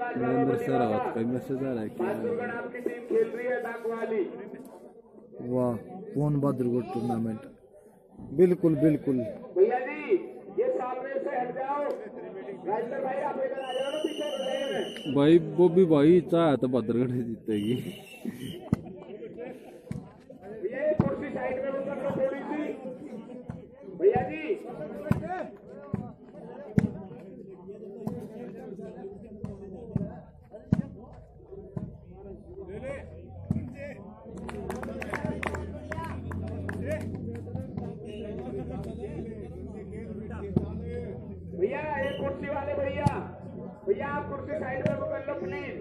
Narendra sir Rawat का message आ रहा है क्या? आपकी टीम खेल रही है डाकवाली। वाह, पूर्ण बहादुरगढ़ टूर्नामेंट। बिल्कुल बिल्कुल भैया जी ये सामने से हट जाओ। राइटर भाई आप इधर आ जाओ ना पीछे में। भाई वो भी भाई चाहे तो बहादुरगढ़ जीतेगी। भैया ये कुर्सी साइड में उतर लो थोड़ी सी भैया जी। भैया ये कुर्सी वाले भैया भैया आप कुर्सी साइड में कर लो प्लीज।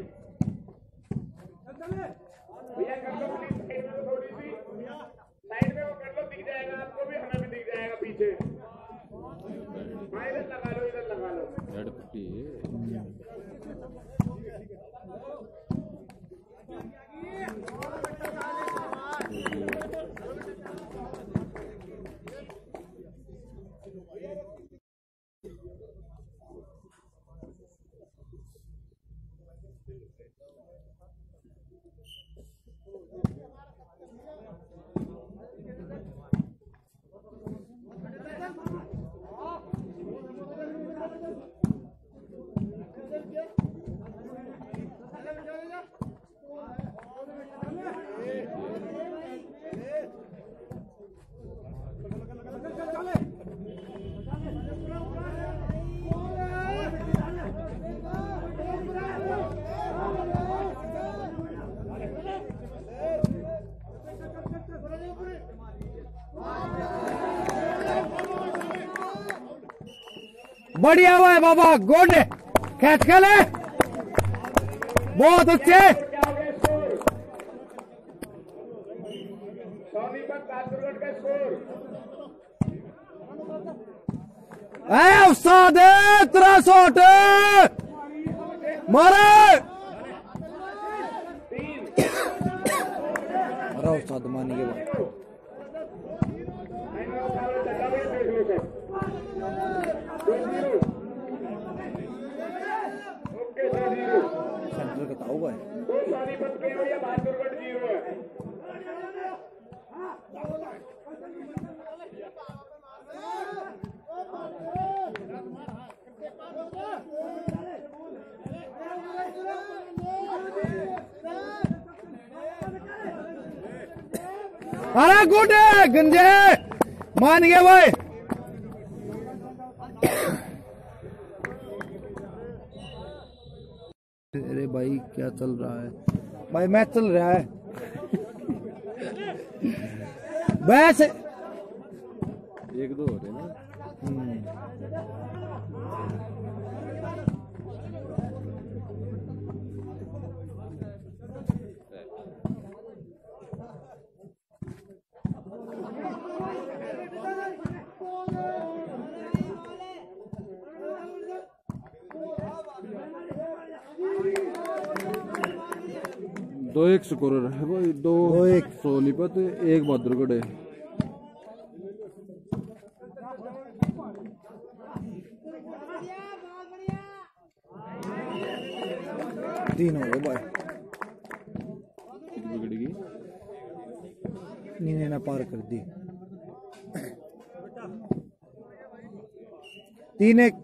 भैया कर लो प्लीज साइड में थोड़ी सी साइड में वो कर लो दिख जाएगा आपको भी हमें भी दिख जाएगा पीछे। हाँ इधर लगा लो इधर लगा लो। बढ़िया हुआ है बाबा, गुड कैच कर ले, बहुत अच्छे। सोनीपत बहादुरगढ़ का स्कोर उस्ताद 63 मारे। अरे उस्ताद मानी के बाद सेंटर का हुआ है। दो सोनीपत के हो या बहादुरगढ़ 0 है। अरे गुड है गंजे, मान गए भाई। अरे भाई क्या चल रहा है भाई? मैच चल रहा है बस 1-2 हो रहे ना। दो एक स्कोरर है भाई, 2-1 सोनीपत, 1 बहादुरगढ़ है। तीन हो गए भाई। बिगड़ेगी नीने ने पार कर दी। 3-1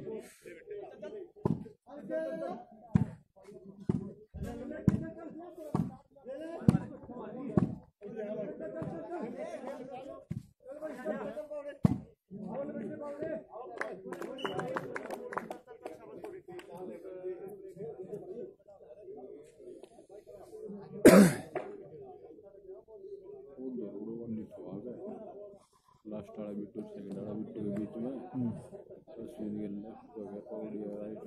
लास्ट वाला बिट्टू सेकंड वाला बिट्टू के बीच में अश्विन के लेफ्ट हो गया पौड़ी और राइट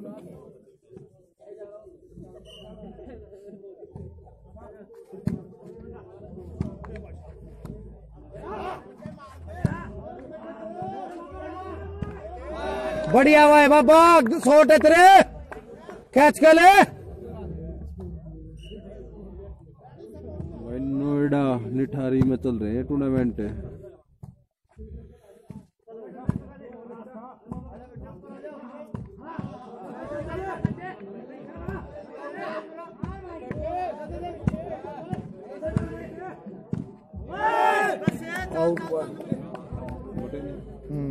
बढ़िया हुआ है बाबा, शॉट है तेरे, कैच कर ले। भाई नोएडा निठारी में चल रहे हैं टूर्नामेंट। आउट हुआ। छोटे नहीं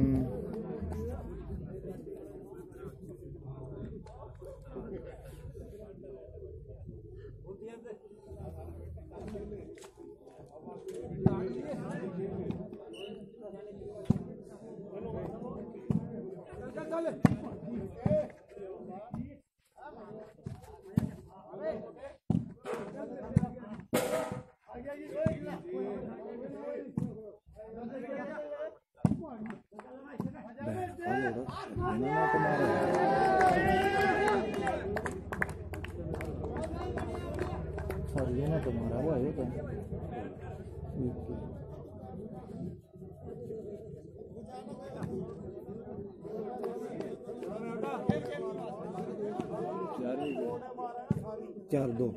तुम्हारा वो है तो 4-2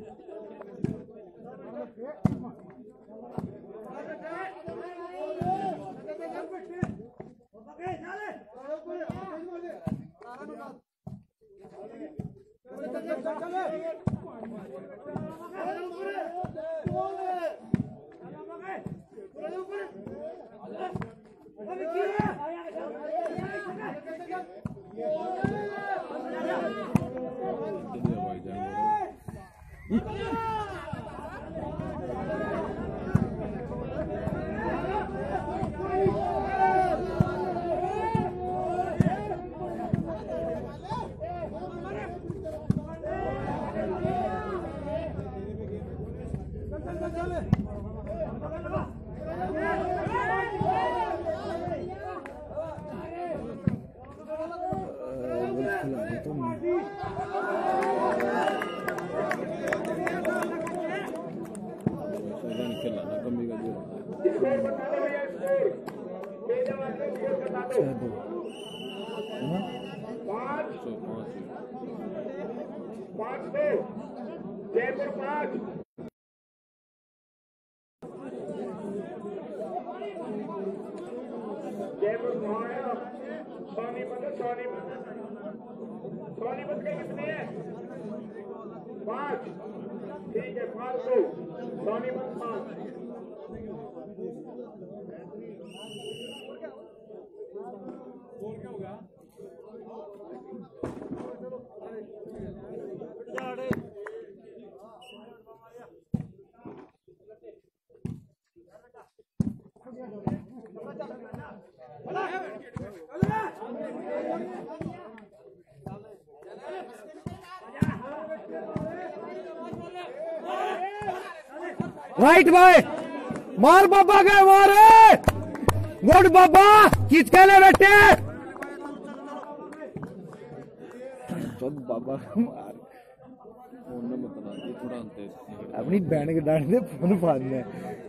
जयपुर 5 जयपुर सोनीपत के कितने हैं 5 ठीक है 5-2 सोनीपत 5 राइट भाई मार बाबा गए मारे गुड बाबा खींच के ले बेटे तो बाबा मार फोन में मत ना ये थोड़ा अंते अपनी बहन के डांड दे फोन फाड़ने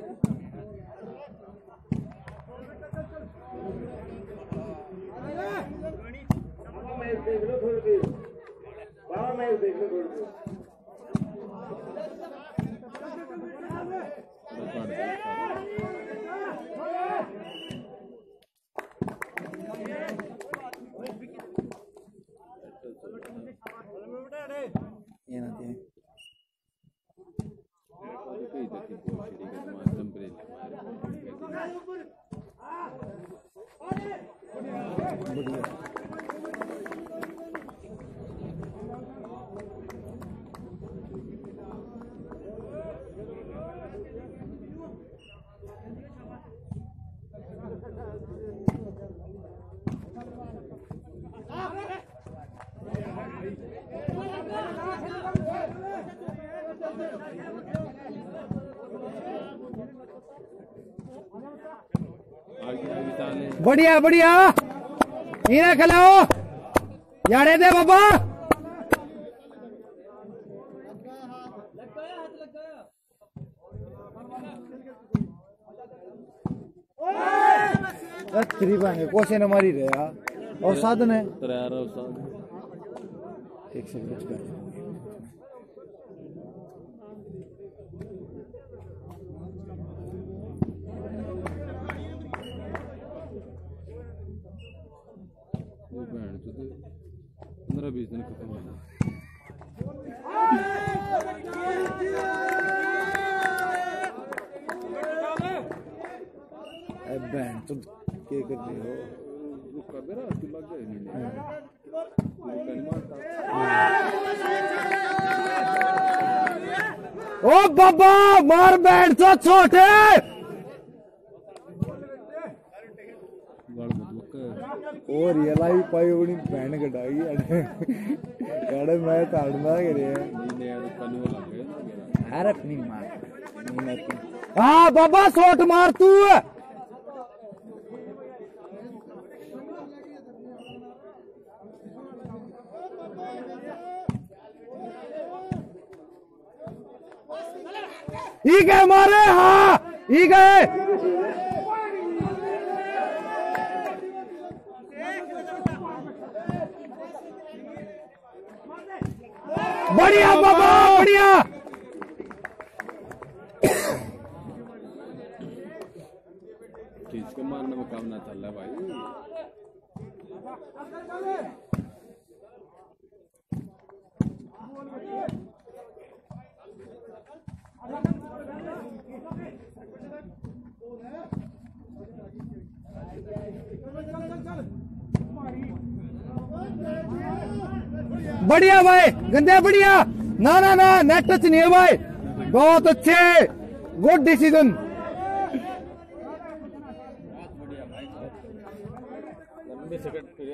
बढ़िया बढ़िया इन्हें खिलाओ यारे दे बाबा त्रिभांगे कोसे न मारी रहे यार और साधन है एक से कुछ कर वो बहन तो 15-20 दिन खत्म हो गया के करते हो रुका मेरा तू लग गया नहीं नहीं मारता ओ बाबा मार बैठ तो छोटे और ये लाई पाई अपनी बहन कटाई अड़े मैं ताड़ना करे नहीं यार कनु लग गया अरे अपनी मार हाँ बाबा शॉट मार तू ई गए मारे हाँ ई गए बढ़िया बाबा बढ़िया चीज को मारने में काम ना चल रहा भाई बढ़िया भाई गंदे बढ़िया ना ना ना नेट टच नहीं है भाई बहुत अच्छे गुड डिसीजन लंबे सेकंड पे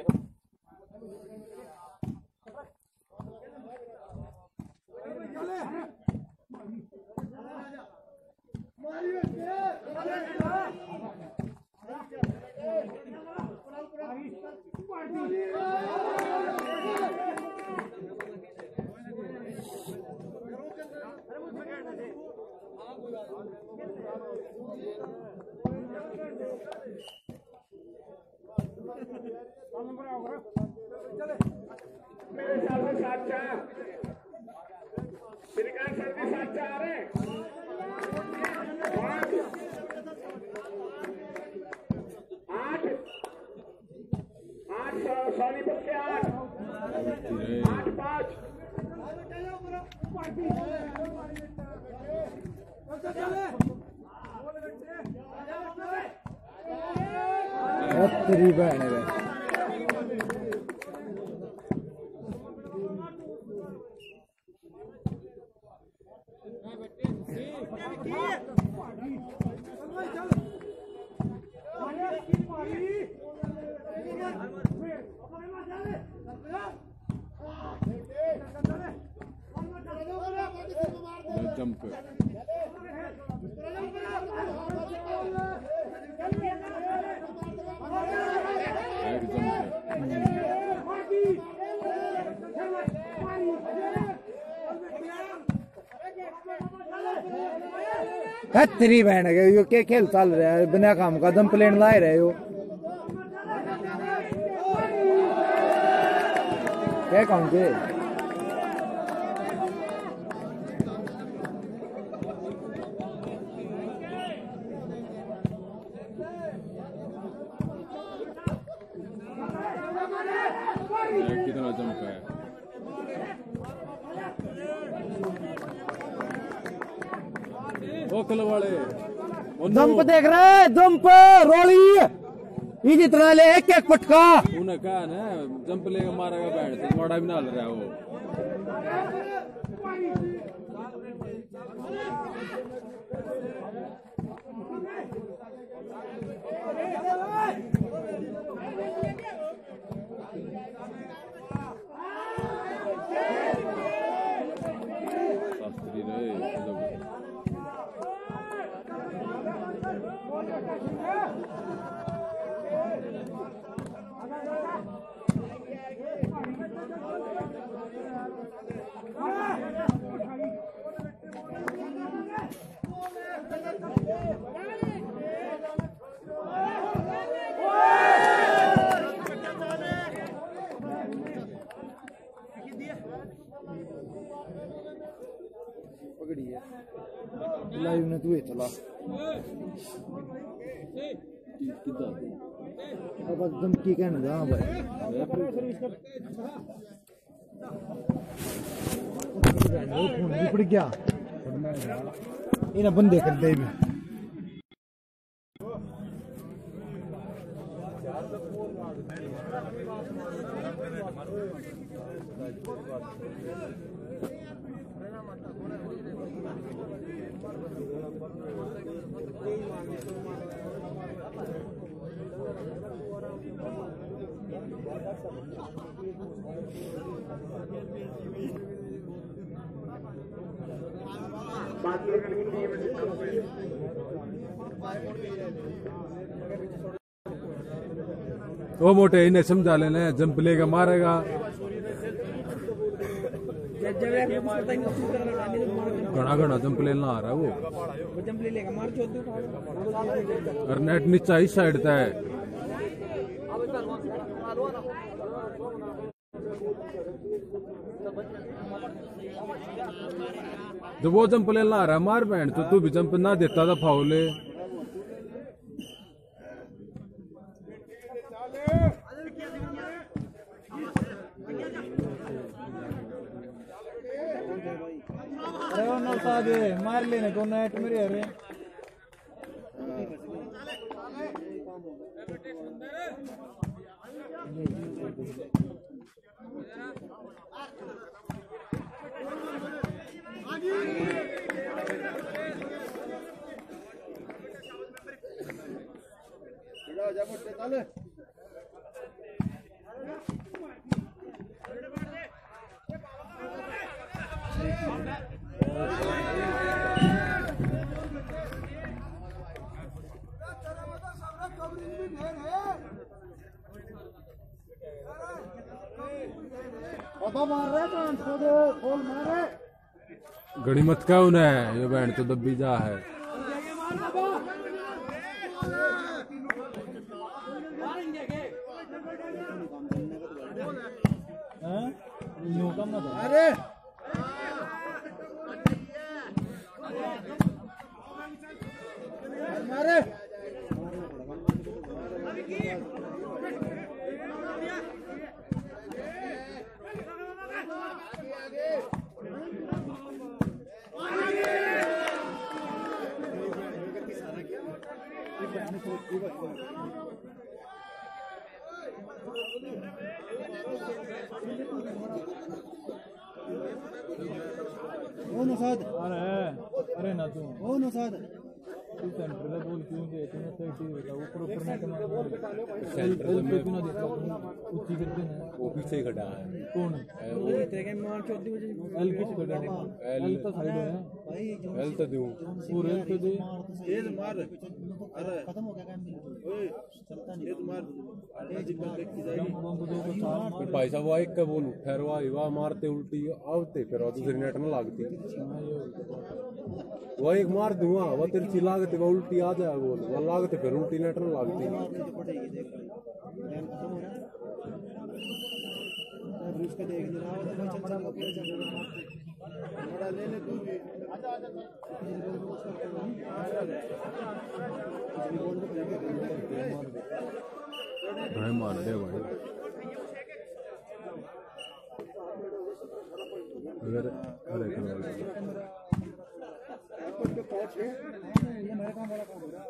मेरे ख्याल से 7-4 श्रीकांत सर भी 7-4 है 8 सोनीपत के 8-5 तेरी बहन है जंप तेरी बहन है यो क्या खेल चल रहा है बिना काम का दम प्लेन ला रहे हो क्या कहूँ के कितना जंप है ओकल वाले जंप देख रहे जंप रोली ये जितना ले एक एक पटका उन्हें कहा ना जंप लेकर मारेगा बैठ तो मोड़ा भी ना ले रहा वो शास्त्री रहे पकड़ी है लाइव ने तू चला अब एकदम की कहना जा भाई फोन भी पड़ गया इन्हें बंदे कर दे भी वो मोटे इन्हें समझा लेना, जंप लेगा मारेगा। घना घना जंप लेना आ रहा है वो जंप ले लेगा, मार चोद और नेट नीचा इस साइड था है। जब वो जंप लेना आ रहा है मार बैंड, तो तू भी जंप ना देता था फाउल। मार लेने को नेट मेरे अरे घड़ी मत का उन्हें ये बैंड तो दब्बी जा है। अरे मारे ओ नौशाद अरे ना तू ओ नौशाद तू सेंटर में बोल क्यों दे तूने सही चीज बता ऊपर ऊपर नेट मार सेंटर में क्यों ना देता ऊंची करके ना वो पीछे ही खड़ा है कौन तेरे के मार 14 बजे एल किस खड़ा है एल तो साइड है भाई एल तो दूं पूरे एल तो दे तेज मार अरे खत्म हो गया काम ओए चलता नहीं तेज मार अरे जिब्बल देख की जाएगी फिर भाई साहब वो एक का बोल ठहरवा हिवा मारते उल्टी आवते फिर वो दूसरी नेट में लागती वो एक मार दूंगा वो तिरछी लागते वो उल्टी आ जाए बोल वो लागते फिर उल्टी नेट में लागती उसका देख रहा है तो चल बड़ा ले ले तू भाई मार दे भाई अगर अरे ये मेरा काम बड़ा काम हो रहा है।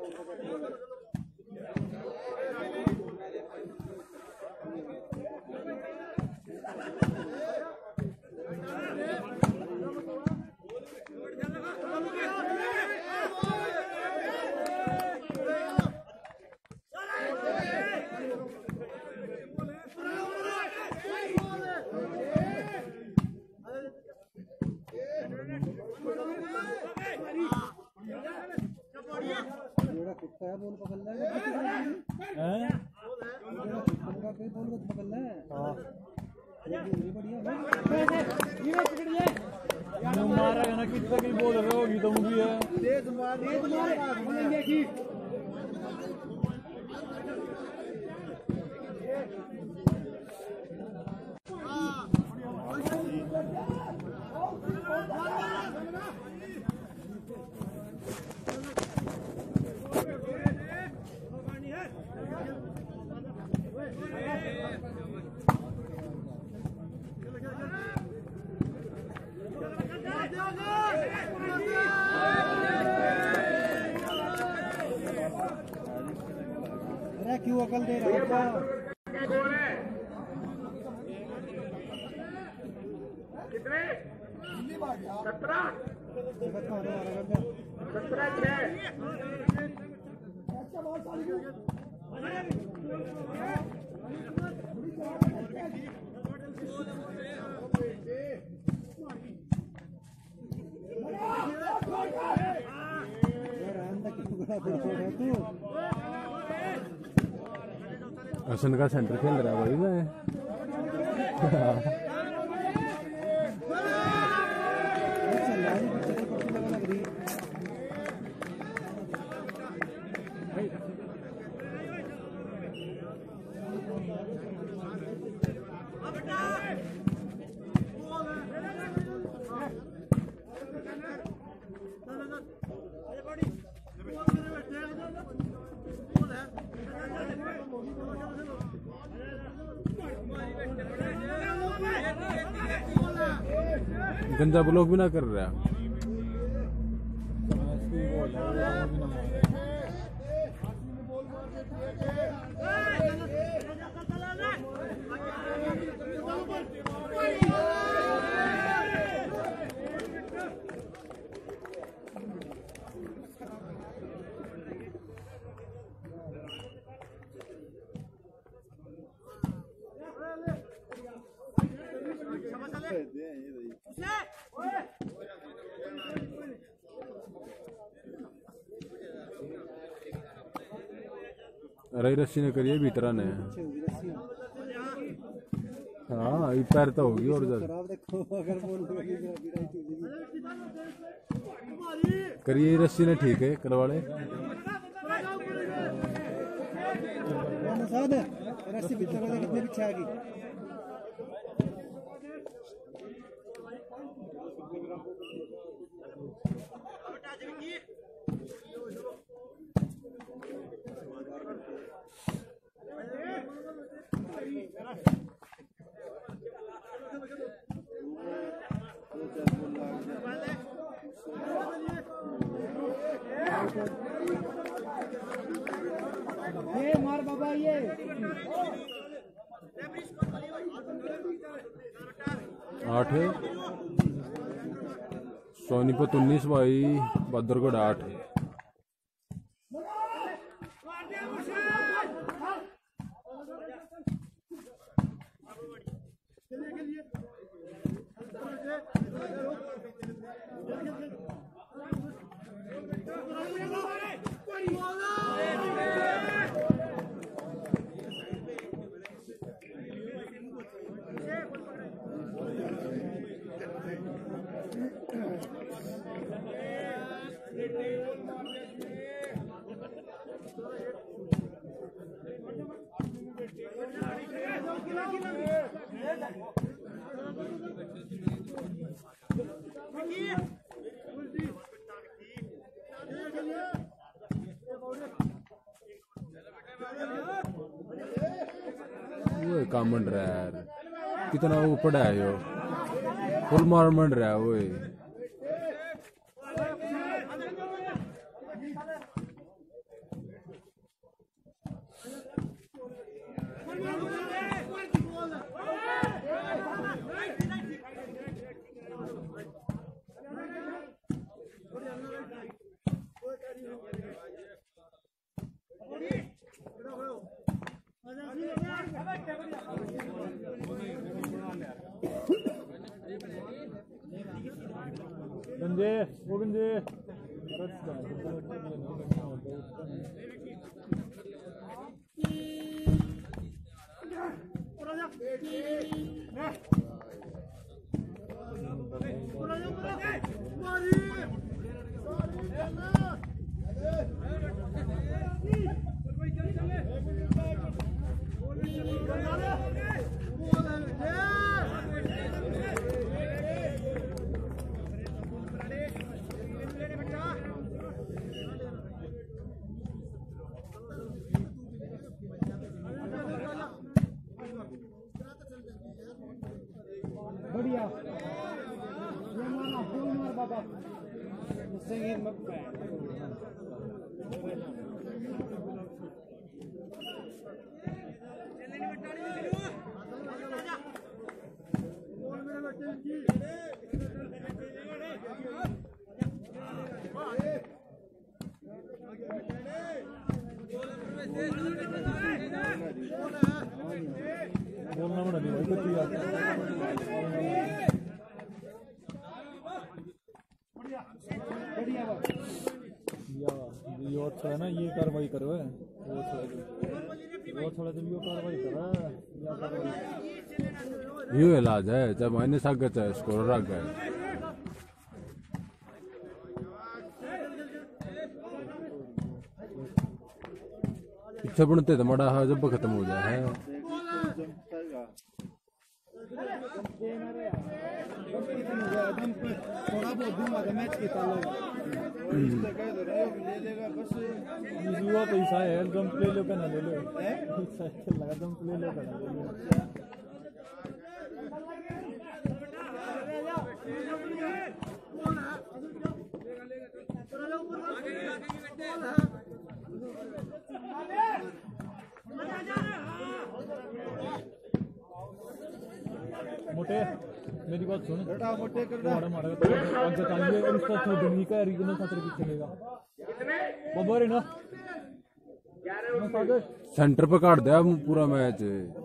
कुत्ता है बोल पकड़ ले हैं कुत्ता के बोल को पकड़ ले हां ये बढ़िया ये पकड़ ले मारा ना कितना की बोल रहे होगी तुम भी है तेज मार बोलेंगे की अरे क्यों अकल दे रहा है कितने 17 हसन का सेंटर खेल रहा है भाई मैं गंदा ब्लॉक भी ना कर रहा अरे रस्सी ने करिए भीतरा ने हाँ ये पैर तो होगी और करिए रस्सी ने ठीक है करवाले रस्सी भीतर कितने पीछे आ गई ये मार बाबा ये 8 सोनीपत 19 भाई बदरगढ़ 8 वो काम बन रहा है यार कितना वो पड़ा है यो फुल मार बन रहा है वो संजय गोविंद बढ़िया ये माना फूल मार बाबा मुझसे ये मत मेरे ये और थोड़ा ना ये कार्रवाई करो है वो थोड़ा जब ये कार्रवाई करा या कार्रवाई ये इलाज है चाहे माइनस आगे चाहे स्कोर आगे पीछे बनते तो मड़ा है जब खत्म हो जाए है थोड़ा बहुत दूंगा तो मैच के युवा पैसा है एकदम प्ले लो का ना ले लो पैसा लगा एकदम प्ले लो का ना ले लो मोटे मेरी बात सुन मोटे कर आगे चाहिए और उसका थोड़ा दुनिया का रीजनल खतरे की चलेगा बाबा रे ना सेंटर पे काट दिया पूरा मैच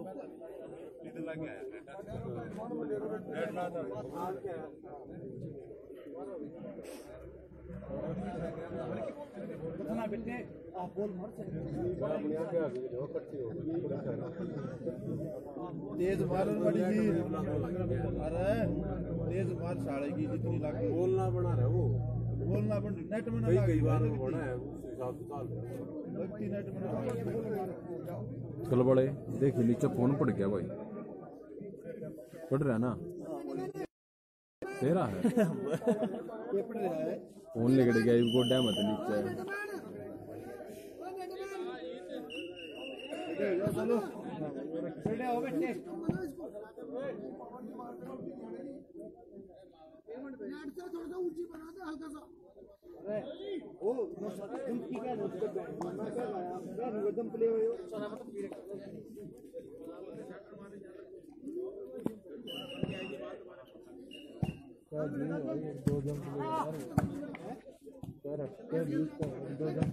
तेज मार बड़ी जी अरे तेज मार साढ़े की जितनी लाख बोलना बना रहा वो बोलना बन नेट में ना कई बार बना है लगती नेट में चलो बड़े देखिए नीचे फोन पड़ गया भाई पड़ रहा है ना तेरा है ये पड़ रहा है फोन लेके गया गोड्या मत नीचे चलो बैठे हो बैठे थोड़ा ऊंची बना दे हल्का सा अरे ओ तुम ठीक है मैं क्या लाया मैं एकदम प्ले हुए क्या जी दो जंप दो जंप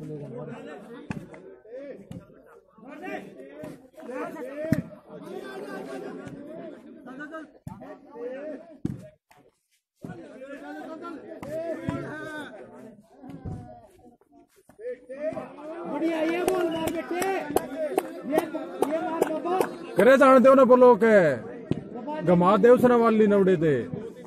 बढ़िया ये बोल मार बेटे ये मार बाबा करे जान दे ना बोलो के गमा दे उसने वाली नवड़े थे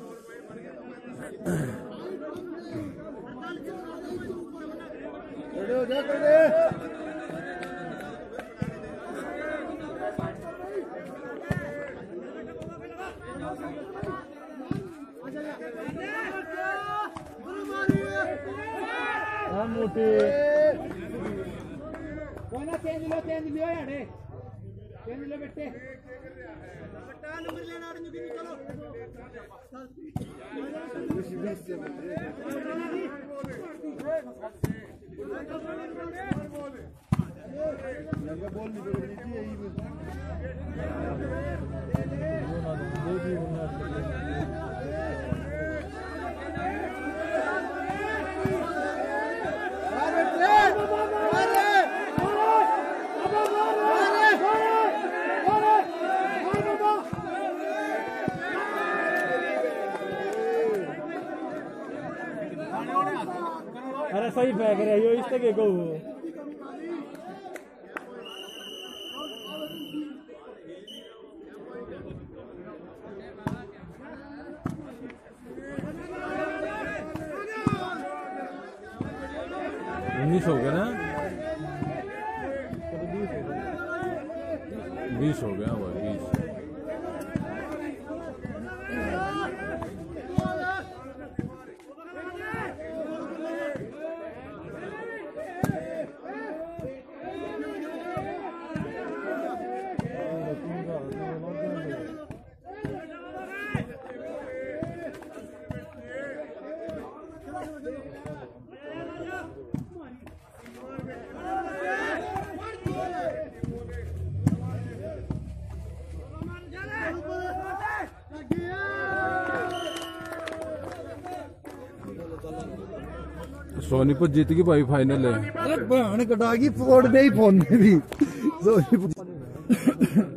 मोटे चेंज लो यार चेंज लो बेटे नंबर लेना चलो बोल अरे सही फेंक रहे हो इस तक को हो गया ना 20 हो गया वो 20 सोनीपत जीत गई भाई फाइनल है। अरे कटा फोड़ दे ही फोन में भी